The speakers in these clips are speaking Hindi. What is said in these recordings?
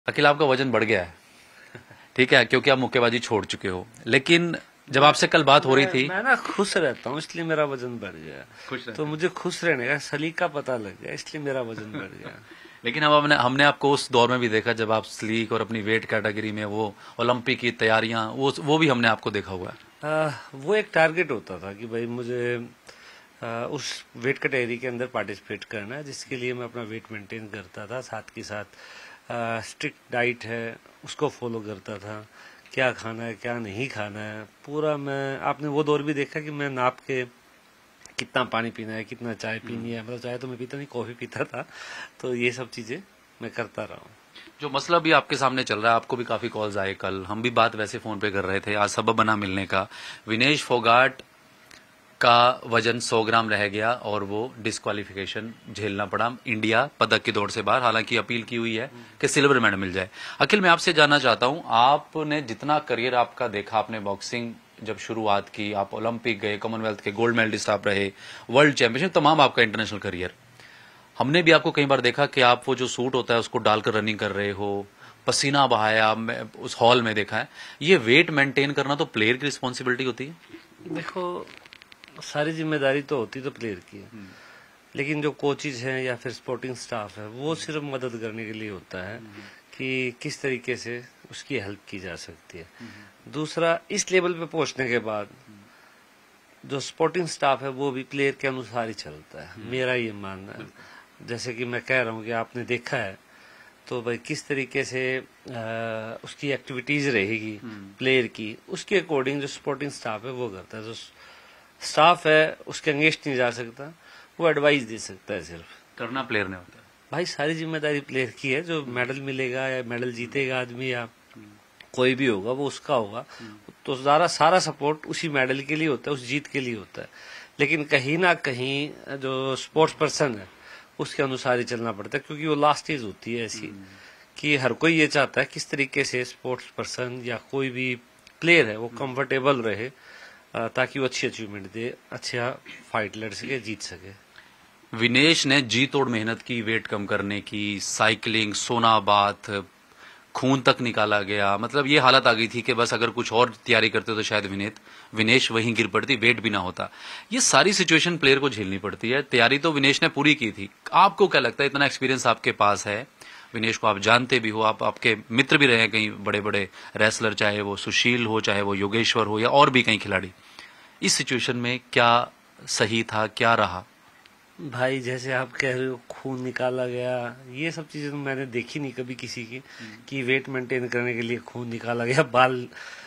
अखिल, आपका वजन बढ़ गया है, ठीक है, क्योंकि आप मुक्केबाजी छोड़ चुके हो। लेकिन जब आपसे कल बात हो रही थी, मैं ना खुश रहता हूँ इसलिए मेरा वजन बढ़ गया। खुश रहते तो हैं। मुझे खुश रहने का सलीका पता लग गया इसलिए मेरा वजन बढ़ गया। लेकिन हम हमने आपको उस दौर में भी देखा जब आप स्लीक और अपनी वेट कैटेगरी में वो ओलंपिक की तैयारियां, वो भी हमने आपको देखा हुआ है। वो एक टारगेट होता था कि भाई मुझे उस वेट कैटेगरी के अंदर पार्टिसिपेट करना है, जिसके लिए मैं अपना वेट मेंटेन करता था। साथ के साथ स्ट्रिक्ट डाइट है उसको फॉलो करता था, क्या खाना है क्या नहीं खाना है पूरा। मैं आपने वो दौर भी देखा कि मैं नाप के कितना पानी पीना है, कितना चाय पीनी है, मतलब चाय तो मैं पीता नहीं, कॉफी पीता था। तो ये सब चीजें मैं करता रहा हूँ। जो मसला भी आपके सामने चल रहा है, आपको भी काफी कॉल्स आए, कल हम भी बात वैसे फोन पे कर रहे थे, आज सबब बना मिलने का। विनेश फोगाट का वजन 100 ग्राम रह गया और वो डिस्क्वालिफिकेशन झेलना पड़ा, इंडिया पदक की दौड़ से बाहर। हालांकि अपील की हुई है कि सिल्वर मेडल मिल जाए। अखिल, मैं आपसे जानना चाहता हूं, आपने जितना करियर आपका देखा, आपने बॉक्सिंग जब शुरुआत की, आप ओलंपिक गए, कॉमनवेल्थ के गोल्ड मेडलिस्ट आप रहे, वर्ल्ड चैंपियनशिप, तमाम आपका इंटरनेशनल करियर, हमने भी आपको कई बार देखा कि आप वो जो सूट होता है उसको डालकर रनिंग कर रहे हो, पसीना बहाया, उस हॉल में देखा है। ये वेट मेंटेन करना तो प्लेयर की रिस्पॉन्सिबिलिटी होती है। देखो, सारी जिम्मेदारी तो होती तो प्लेयर की है, लेकिन जो कोचिज हैं या फिर स्पोर्टिंग स्टाफ है वो सिर्फ मदद करने के लिए होता है कि किस तरीके से उसकी हेल्प की जा सकती है। दूसरा, इस लेवल पे पहुंचने के बाद जो स्पोर्टिंग स्टाफ है वो भी प्लेयर के अनुसार ही चलता है, मेरा ये मानना है। जैसे कि मैं कह रहा हूँ कि आपने देखा है तो भाई किस तरीके से उसकी एक्टिविटीज रहेगी प्लेयर की, उसके अकॉर्डिंग जो स्पोर्टिंग स्टाफ है वो करता है। जो स्टाफ है उसके अगेंस्ट नहीं जा सकता, वो एडवाइस दे सकता है, सिर्फ करना प्लेयर ने होता है। भाई सारी जिम्मेदारी प्लेयर की है। जो मेडल मिलेगा या मेडल जीतेगा आदमी या कोई भी होगा वो उसका होगा, तो सारा सपोर्ट उसी मेडल के लिए होता है, उस जीत के लिए होता है। लेकिन कहीं ना कहीं जो स्पोर्ट्स पर्सन है उसके अनुसार ही चलना पड़ता है, क्योंकि वो लास्ट स्टेज होती है ऐसी कि हर कोई ये चाहता है किस तरीके से स्पोर्ट्स पर्सन या कोई भी प्लेयर है वो कंफर्टेबल रहे, ताकि वो अच्छी अचीवमेंट दे, अच्छा फाइट लड़ सके, जीत सके। विनेश ने जी तोड़ मेहनत की वेट कम करने की, साइकिलिंग, सोना बाथ, खून तक निकाला गया, मतलब ये हालत आ गई थी कि बस अगर कुछ और तैयारी करते तो शायद विनेश वहीं गिर पड़ती, वेट भी ना होता। ये सारी सिचुएशन प्लेयर को झेलनी पड़ती है। तैयारी तो विनेश ने पूरी की थी। आपको क्या लगता है, इतना एक्सपीरियंस आपके पास है, विनेश को आप जानते भी हो, आप आपके मित्र भी रहे हैं कई बड़े बड़े रेसलर, चाहे वो सुशील हो, चाहे वो योगेश्वर हो, या और भी कई खिलाड़ी, इस सिचुएशन में क्या सही था, क्या रहा? भाई जैसे आप कह रहे हो खून निकाला गया, ये सब चीजें तो मैंने देखी नहीं कभी किसी की कि वेट मेंटेन करने के लिए खून निकाला गया, बाल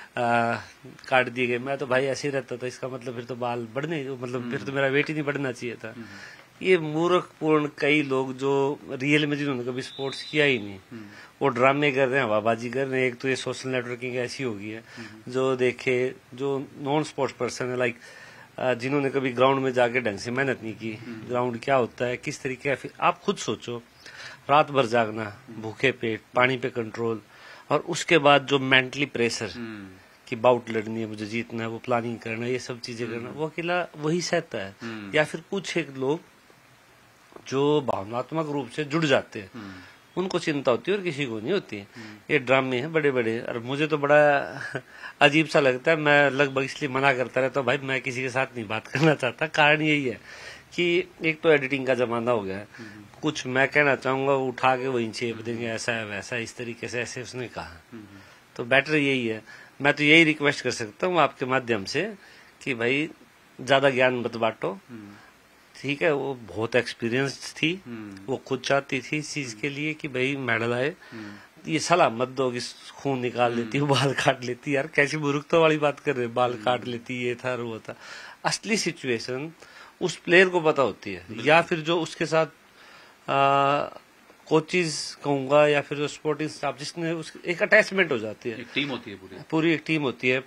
काट दिए गए। मैं तो भाई ऐसे ही रहता था, इसका मतलब फिर तो बाल बढ़ने, मतलब फिर तो मेरा वेट ही नहीं बढ़ना चाहिए था। ये मूर्खपूर्ण कई लोग जो रियल में जिन्होंने कभी स्पोर्ट्स किया ही नहीं, वो ड्रामे कर रहे हैं, हवाबाजी कर रहे हैं। एक तो ये सोशल नेटवर्किंग ऐसी हो गई है, जो देखे जो नॉन स्पोर्ट्स पर्सन है, लाइक जिन्होंने कभी ग्राउंड में जाके ढंग से मेहनत नहीं की, ग्राउंड क्या होता है, किस तरीके का, फिर आप खुद सोचो, रात भर जागना, भूखे पेट, पानी पे कंट्रोल, और उसके बाद जो मेंटली प्रेशर कि बाउट लड़नी है, मुझे जीतना है, वो प्लानिंग करना, ये सब चीजें करना, वो अकेला वही सहता है। या फिर कुछ एक लोग जो भावनात्मक रूप से जुड़ जाते हैं, उनको चिंता होती है और किसी को नहीं होती है। ये ड्रामे हैं बड़े बड़े, और मुझे तो बड़ा अजीब सा लगता है। मैं लगभग इसलिए मना करता रहता हूँ, भाई मैं किसी के साथ नहीं बात करना चाहता। कारण यही है कि एक तो एडिटिंग का जमाना हो गया है, कुछ मैं कहना चाहूंगा उठा के वहीं छेप देंगे, ऐसा है वैसा, इस तरीके से, ऐसे उसने कहा। तो बेटर यही है, मैं तो यही रिक्वेस्ट कर सकता हूँ आपके माध्यम से कि भाई ज्यादा ज्ञान मत बांटो, ठीक है। वो बहुत एक्सपीरियंस थी, वो खुद चाहती थी इस चीज के लिए कि भाई मेडल आए। ये सलाह मत दो कि खून निकाल लेती, बाल काट लेती, यार कैसी बुरुकता वाली बात कर रहे, बाल काट लेती, ये था वो था। असली सिचुएशन उस प्लेयर को पता होती है, या फिर जो उसके साथ कोचिज कहूंगा, या फिर जो स्पोर्टिंग स्टाफ, जिसने एक अटैचमेंट हो जाती है, एक टीम होती है, पूरी एक टीम होती है।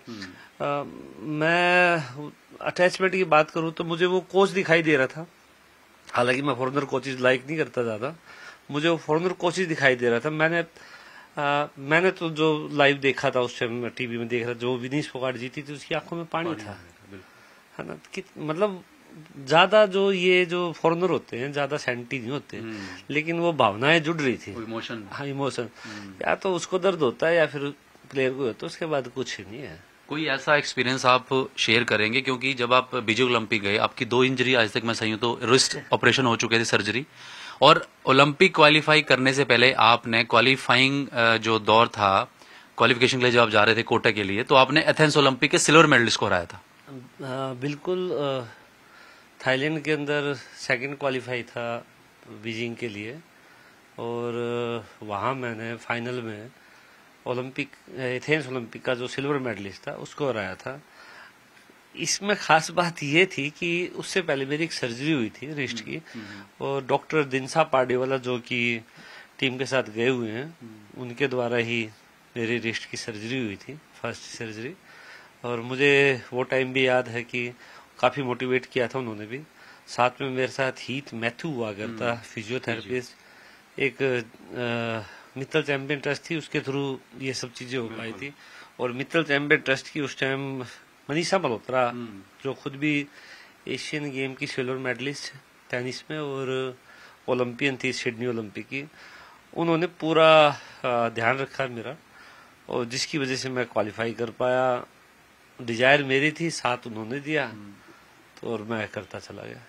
मैं अटैचमेंट की बात करूं तो मुझे वो कोच दिखाई दे रहा था, हालांकि मैं फॉरनर कोचेज लाइक नहीं करता ज्यादा, मुझे वो फॉरनर कोचेज दिखाई दे रहा था। मैंने तो जो लाइव देखा था उस टाइम टीवी में देख रहा, जो विनीश फोगाट जीती थी उसकी आंखों में पानी था, है ना। मतलब ज्यादा जो ये जो फॉरेनर होते हैं ज्यादा सेंटी नहीं होते, लेकिन वो भावनाएं जुड़ रही थी। इमोशन। हाँ, इमोशन। या तो उसको दर्द होता है या फिर प्लेयर को होता है, उसके बाद कुछ नहीं है। कोई ऐसा एक्सपीरियंस आप शेयर करेंगे, क्योंकि जब आप बीजिंग ओलंपिक गए आपकी 2 इंजरी, आज तक मैं सही हूं तो रिस्ट ऑपरेशन हो चुके थे, सर्जरी, और ओलंपिक क्वालिफाई करने से पहले आपने क्वालिफाइंग जो दौर था क्वालिफिकेशन के लिए जब आप जा रहे थे कोटा के लिए, तो आपने एथेंस ओलंपिक के सिल्वर मेडलिस्ट को हराया था। बिल्कुल। थाईलैंड के अंदर सेकंड क्वालिफाई था बीजिंग के लिए, और वहाँ मैंने फाइनल में ओलंपिक एथेंस ओलंपिक का जो सिल्वर मेडलिस्ट था उसको हराया था। इसमें खास बात ये थी कि उससे पहले मेरी एक सर्जरी हुई थी रिस्ट की, और डॉक्टर दिनसा पार्डेवाला जो कि टीम के साथ गए हुए हैं, उनके द्वारा ही मेरी रिस्ट की सर्जरी हुई थी, फर्स्ट सर्जरी। और मुझे वो टाइम भी याद है कि काफी मोटिवेट किया था उन्होंने भी। साथ में मेरे साथ हीथ मैथ्यू हुआ करता, फिजियोथेरेपिस्ट। एक मित्तल चैंपियन ट्रस्ट थी, उसके थ्रू ये सब चीजें हो पाई थी। और मित्तल चैंपियन ट्रस्ट की उस टाइम मनीषा मल्होत्रा, जो खुद भी एशियन गेम की सिल्वर मेडलिस्ट टेनिस में और ओलंपियन थी सिडनी ओलंपिक की, उन्होंने पूरा ध्यान रखा मेरा, और जिसकी वजह से मैं क्वालिफाई कर पाया। डिजायर मेरी थी, साथ उन्होंने दिया, तो और मैं करता चला गया।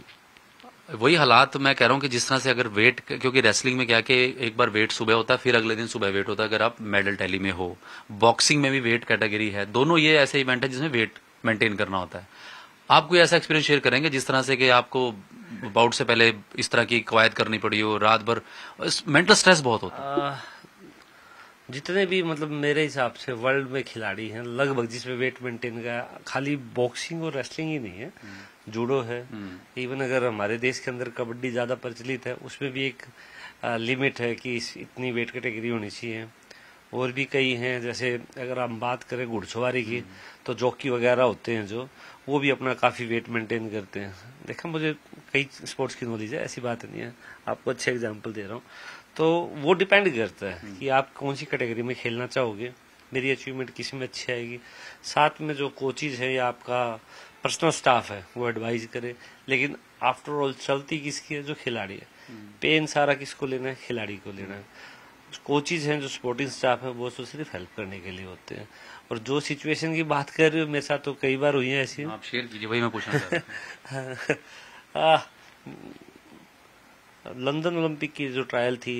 वही हालात मैं कह रहा हूँ कि जिस तरह से अगर वेट, क्योंकि रेसलिंग में क्या कि एक बार वेट सुबह होता है फिर अगले दिन सुबह वेट होता है, अगर आप मेडल टैली में हो, बॉक्सिंग में भी वेट कैटेगरी है, दोनों ये ऐसे इवेंट है जिसमें वेट मेंटेन करना होता है। आप कोई ऐसा एक्सपीरियंस शेयर करेंगे जिस तरह से कि आपको बाउट से पहले इस तरह की कवायद करनी पड़ी हो, रात भर मेंटल स्ट्रेस बहुत होता है? जितने भी मतलब मेरे हिसाब से वर्ल्ड में खिलाड़ी हैं लगभग जिसमें वेट मेंटेन का, खाली बॉक्सिंग और रेसलिंग ही नहीं है, जूडो है, इवन अगर हमारे देश के अंदर कबड्डी ज्यादा प्रचलित है, उसमें भी एक लिमिट है कि इतनी वेट कैटेगरी होनी चाहिए। और भी कई हैं, जैसे अगर हम बात करें घुड़सवारी की, तो जॉकी वगैरह होते हैं जो, वो भी अपना काफी वेट मेंटेन करते हैं। देखा, मुझे कई स्पोर्ट्स की नॉलेज है, ऐसी बात नहीं है, आपको अच्छे एग्जाम्पल दे रहा हूँ। तो वो डिपेंड करता है कि आप कौन सी कैटेगरी में खेलना चाहोगे, मेरी अचीवमेंट किसी में अच्छी आएगी। साथ में जो कोचिज है या आपका पर्सनल स्टाफ है वो एडवाइज करे, लेकिन आफ्टर ऑल चलती किसकी है? जो खिलाड़ी है। पेन सारा किसको लेना है? खिलाड़ी को लेना है। कोचिज हैं जो सपोर्टिंग स्टाफ है वो तो सिर्फ हेल्प करने के लिए होते हैं। और जो सिचुएशन की बात कर रहे हो, मेरे साथ तो कई बार हुई है ऐसी। आप शेयर कीजिए, वही मैं पूछना चाह रहा था। लंदन ओलंपिक की जो ट्रायल थी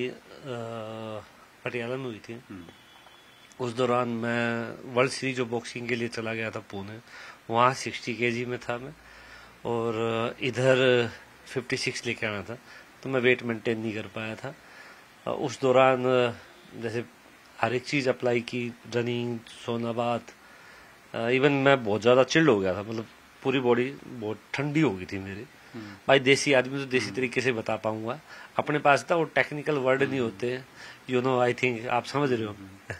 पटियाला में हुई थी, उस दौरान मैं वर्ल्ड सीरीज जो बॉक्सिंग के लिए चला गया था पुणे, वहाँ 60 kg में था मैं, और इधर 56 लेके आना था, तो मैं वेट मेंटेन नहीं कर पाया था। उस दौरान जैसे हर एक चीज अप्लाई की, रनिंग, सोना बात, इवन मैं बहुत ज्यादा चिल्ड हो गया था, मतलब पूरी बॉडी बहुत ठंडी हो गई थी मेरी। भाई देसी आदमी तो देसी तरीके से बता पाऊंगा, अपने पास था वो टेक्निकल वर्ड नहीं होते, यू नो, आई थिंक आप समझ रहे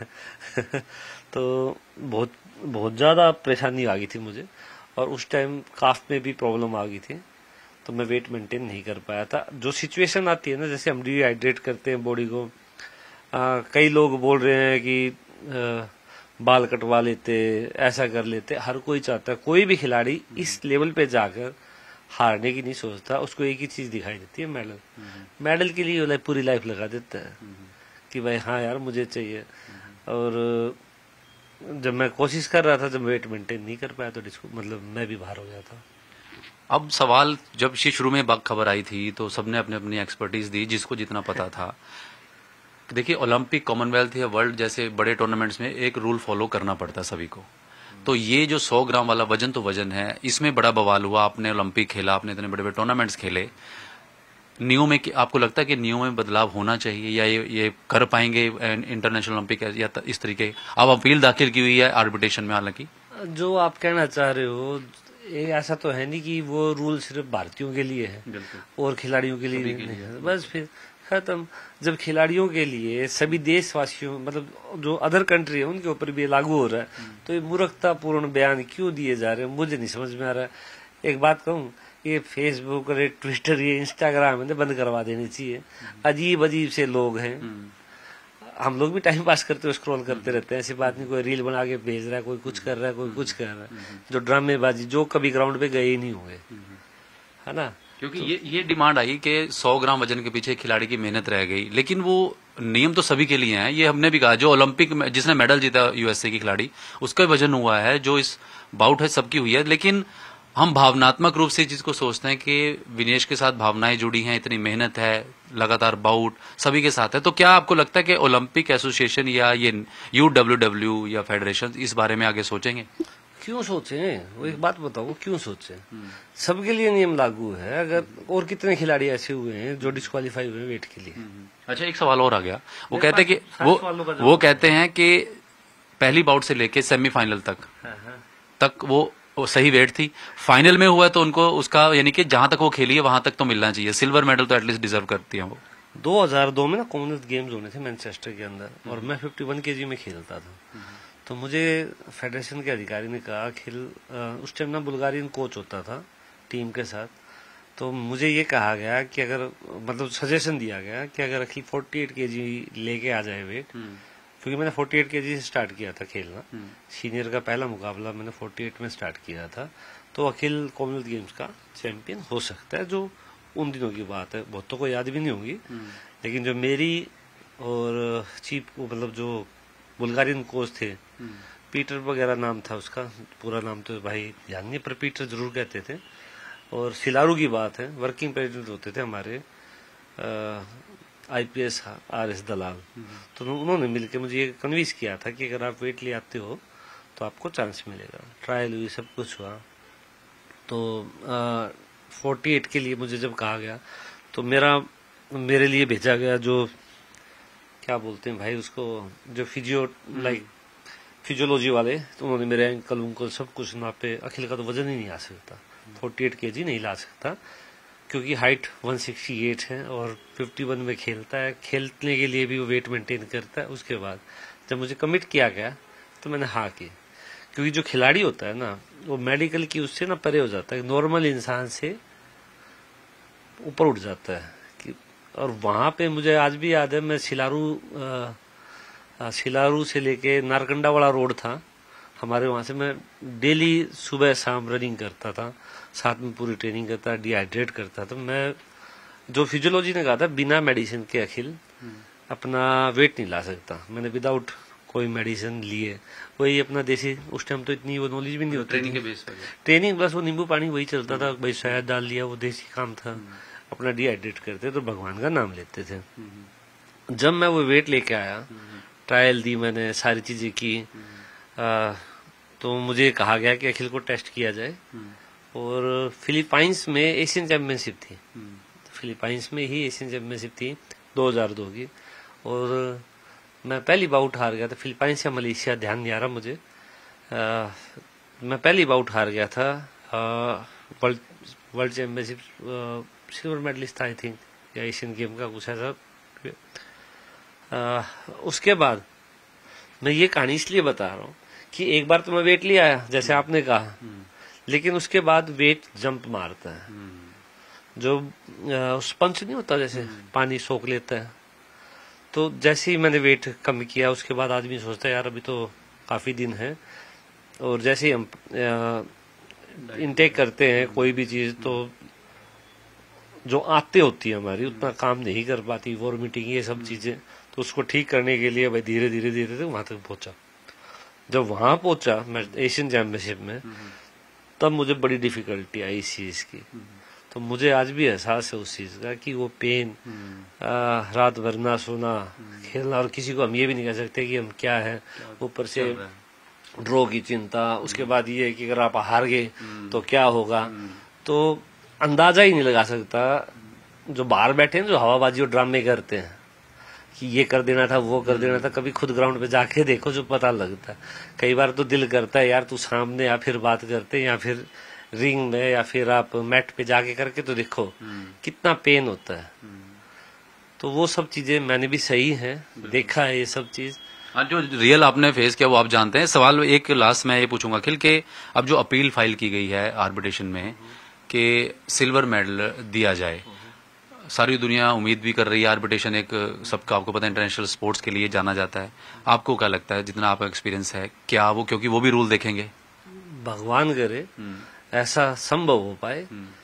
हो। तो बहुत बहुत ज्यादा परेशानी आ गई थी मुझे, और उस टाइम काफ में भी प्रॉब्लम आ गई थी, तो मैं वेट मेंटेन नहीं कर पाया था। जो सिचुएशन आती है ना, जैसे हम डिहाइड्रेट करते हैं बॉडी को, कई लोग बोल रहे हैं कि बाल कटवा लेते, ऐसा कर लेते, हर कोई चाहता है, कोई भी खिलाड़ी इस लेवल पे जाकर हारने की नहीं सोचता, उसको एक ही चीज दिखाई देती है, मेडल। मेडल के लिए पूरी लाइफ लगा देता है कि भाई हाँ यार मुझे चाहिए। और जब मैं कोशिश कर रहा था, जब वेट मेंटेन नहीं कर पाया, तो मतलब मैं भी बाहर हो गया था। अब सवाल, जब शुरू में खबर आई थी तो सबने अपने अपनी एक्सपर्टीज दी, जिसको जितना पता था। देखिए, ओलंपिक, कॉमनवेल्थ या वर्ल्ड जैसे बड़े टूर्नामेंट्स में एक रूल फॉलो करना पड़ता है सभी को। तो ये जो 100 ग्राम वाला वजन तो वजन है, इसमें बड़ा बवाल हुआ। आपने ओलंपिक खेला, आपने इतने बड़े बड़े टूर्नामेंट्स खेले, नियम में आपको लगता है कि नियम में बदलाव होना चाहिए, या ये कर पाएंगे इंटरनेशनल ओलंपिक, या इस तरीके? अब अपील दाखिल की हुई है आर्बिट्रेशन में, हालांकि जो आप कहना चाह रहे हो, ऐसा तो है नहीं कि वो रूल सिर्फ भारतीयों के लिए है और खिलाड़ियों के लिए नहीं है, बस फिर खत्म। जब खिलाड़ियों के लिए सभी देशवासियों, मतलब जो अदर कंट्री है उनके ऊपर भी लागू हो रहा है, तो ये मूर्खतापूर्ण बयान क्यों दिए जा रहे हैं, मुझे नहीं समझ में आ रहा है। एक बात कहूँ, ये फेसबुक और ट्विटर, ये इंस्टाग्राम है, बंद करवा देनी चाहिए। अजीब अजीब से लोग हैं, हम लोग भी टाइम पास करते हुए स्क्रॉल करते रहते हैं, ऐसी बात नहीं। कोई रील बना के भेज रहा है, कोई कुछ कर रहा है, कोई कुछ कर रहा है, जो ड्रामेबाजी, जो कभी ग्राउंड पे गए ही नहीं हुए, है ना। क्योंकि ये डिमांड आई कि 100 ग्राम वजन के पीछे खिलाड़ी की मेहनत रह गई, लेकिन वो नियम तो सभी के लिए हैं। ये हमने भी कहा, जो ओलंपिक में जिसने मेडल जीता यूएसए की खिलाड़ी, उसका वजन हुआ है, जो इस बाउट है सबकी हुई है। लेकिन हम भावनात्मक रूप से इस चीज को सोचते हैं कि विनेश के साथ भावनाएं जुड़ी हैं, इतनी मेहनत है, लगातार बाउट सभी के साथ है। तो क्या आपको लगता है कि ओलंपिक एसोसिएशन या ये UWW या फेडरेशन इस बारे में आगे सोचेंगे? क्यों सोचे? वो एक बात बताओ, क्यों सोचे? सबके लिए नियम लागू है। अगर और कितने खिलाड़ी ऐसे हुए हैं जो डिस्क्वालीफाई हुए वेट के लिए। अच्छा, एक सवाल और आ गया। वो कहते हैं कि वो कहते हैं कि पहली बाउट से लेके सेमीफाइनल तक वो सही वेट थी, फाइनल में हुआ तो उनको उसका यानी कि जहां तक वो खेली है वहां तक तो मिलना चाहिए, सिल्वर मेडल तो एटलीस्ट डिजर्व करती है वो। 2002 में ना कॉमनवेल्थ गेम्स होने थे मैनचेस्टर के अंदर, और मैं 51 kg में खेलता था। तो मुझे फेडरेशन के अधिकारी ने कहा, अखिल, उस टाइम ना बुल्गारियन कोच होता था टीम के साथ, तो मुझे ये कहा गया कि अगर मतलब सजेशन दिया गया कि अगर अखिल 48 kg लेके आ जाए वेट, क्योंकि मैंने 48 kg से स्टार्ट किया था खेलना, सीनियर का पहला मुकाबला मैंने 48 में स्टार्ट किया था, तो अखिल कॉमनवेल्थ गेम्स का चैंपियन हो सकता है। जो उन दिनों की बात है, बहुतों को याद भी नहीं होगी, लेकिन जो मेरी और चीफ मतलब जो बुल्गारियन कोच थे, पीटर वगैरह नाम था उसका, पूरा नाम तो भाई ध्यान नहीं, पर पीटर जरूर कहते थे। और सिलारू की बात है, वर्किंग प्रेसिडेंट होते थे हमारे IPS RS दलाल, तो उन्होंने मिलकर मुझे ये कन्विंस किया था कि अगर आप वेट ले आते हो तो आपको चांस मिलेगा। ट्रायल हुई, सब कुछ हुआ। तो 48 के लिए मुझे जब कहा गया तो मेरे लिए भेजा गया, जो क्या बोलते हैं भाई उसको, जो फिजियोलॉजी वाले, तो उन्होंने मेरे एंकल सब कुछ नापे। अखिल का तो वजन ही नहीं आ सकता, 48 kg नहीं ला सकता, क्योंकि हाइट 168 है और 51 में खेलता है, खेलने के लिए भी वो वेट मेंटेन करता है। उसके बाद जब मुझे कमिट किया गया तो मैंने हाँ की, क्योंकि जो खिलाड़ी होता है ना, वो मेडिकल की उससे ना परे हो जाता है, नॉर्मल इंसान से ऊपर उठ जाता है। और वहां पे मुझे आज भी याद है, मैं सिलारू से लेके नारकंडा वाला रोड था हमारे, वहां से मैं डेली सुबह शाम रनिंग करता था, साथ में पूरी ट्रेनिंग करता, डिहाइड्रेट करता था। मैं जो फिजियोलॉजी ने कहा था, बिना मेडिसिन के अखिल अपना वेट नहीं ला सकता। मैंने विदाउट कोई मेडिसिन लिए, वही अपना देसी, उस टाइम तो इतनी वो नॉलेज भी नहीं होती, ट्रेनिंग के बेस पर ट्रेनिंग बस वो नींबू पानी वही चलता था, भाई शहद डाल लिया, वो देसी काम था। अपना डिहाइड्रेट करते तो भगवान का नाम लेते थे। जब मैं वो वेट लेके आया, ट्रायल दी मैंने, सारी चीजें की, तो मुझे कहा गया कि अखिल को टेस्ट किया जाए। और फिलीपाइंस में एशियन चैंपियनशिप थी, फिलीपाइंस में ही एशियन चैंपियनशिप थी 2002 की, और मैं पहली बाउट हार गया था। फिलीपाइंस या मलेशिया, ध्यान नहीं आ रहा मुझे। मैं पहली बाउट हार गया था। वर्ल्ड चैंपियनशिप सिल्वर मेडलिस्ट था आई थिंक, या एशियन गेम का कुछ ऐसा। उसके बाद मैं ये कहानी इसलिए बता रहा हूँ कि एक बार तो मैं वेट ले आया जैसे आपने कहा, लेकिन उसके बाद वेट जंप मारता है, जो स्पंज नहीं होता, जैसे पानी सोख लेता है। तो जैसे ही मैंने वेट कम किया, उसके बाद आदमी सोचता है यार अभी तो काफी दिन है, और जैसे ही हम इनटेक करते हैं कोई भी चीज, तो जो आते होती है हमारी उतना काम नहीं कर पाती, वॉमिटिंग ये सब चीजें, तो उसको ठीक करने के लिए भाई धीरे धीरे वहां तक पहुंचा। जब वहां पहुंचा मैं एशियन चैंपियनशिप में, तब मुझे बड़ी डिफिकल्टी आई इस चीज की। तो मुझे आज भी एहसास है उस चीज का कि वो पेन, रात भर ना सोना, खेलना, और किसी को हम ये भी नहीं कह सकते कि हम क्या है, ऊपर से ड्रॉ की चिंता, उसके बाद ये कि अगर आप हार गए तो क्या होगा। तो अंदाजा ही नहीं लगा सकता जो बाहर बैठे हैं, जो हवाबाजी और ड्रामे करते हैं कि ये कर देना था, वो कर देना था। कभी खुद ग्राउंड पे जाके देखो जो पता लगता है। कई बार तो दिल करता है यार तू सामने या फिर बात करते, या फिर रिंग में, या फिर आप मैट पे जाके करके तो देखो कितना पेन होता है। तो वो सब चीजें मैंने भी सही है देखा है, ये सब चीज। हाँ, जो रियल आपने फेस किया वो आप जानते हैं। सवाल एक लास्ट मैं ये पूछूंगा अखिल के, अब जो अपील फाइल की गई है आर्बिट्रेशन में कि सिल्वर मेडल दिया जाए, सारी दुनिया उम्मीद भी कर रही है। आर्बिट्रेशन एक सबका आपको पता है इंटरनेशनल स्पोर्ट्स के लिए जाना जाता है। आपको क्या लगता है, जितना आपका एक्सपीरियंस है, क्या वो, क्योंकि वो भी रूल देखेंगे? भगवान करे ऐसा संभव हो पाए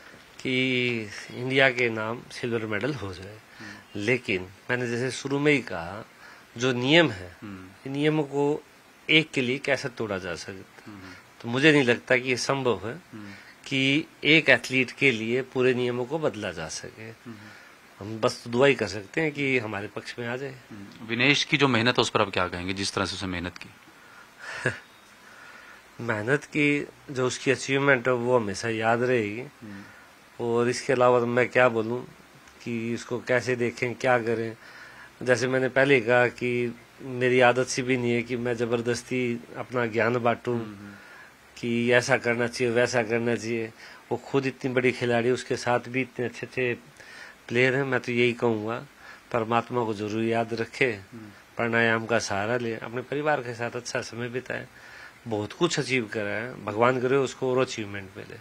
कि इंडिया के नाम सिल्वर मेडल हो जाए, लेकिन मैंने जैसे शुरू में ही कहा, जो नियम है, इन नियमों को एक के लिए कैसे तोड़ा जा सकता। तो मुझे नहीं लगता कि ये संभव है कि एक एथलीट के लिए पूरे नियमों को बदला जा सके। हम बस दुआ ही कर सकते हैं कि हमारे पक्ष में आ जाए। विनेश की जो मेहनत है उस पर आप क्या कहेंगे, जिस तरह से उसने मेहनत की? मेहनत की जो उसकी अचीवमेंट है वो हमेशा याद रहेगी। और इसके अलावा तो मैं क्या बोलूं कि इसको कैसे देखें, क्या करें। जैसे मैंने पहले कहा कि मेरी आदत सी भी नहीं है कि मैं जबरदस्ती अपना ज्ञान बांटूं कि ऐसा करना चाहिए वैसा करना चाहिए। वो खुद इतनी बड़ी खिलाड़ी, उसके साथ भी इतने अच्छे अच्छे प्लेयर हैं। मैं तो यही कहूंगा, परमात्मा को जरूर याद रखे, प्राणायाम का सहारा ले, अपने परिवार के साथ अच्छा समय बिताए। बहुत कुछ अचीव करा है, भगवान करे उसको और अचीवमेंट मिले।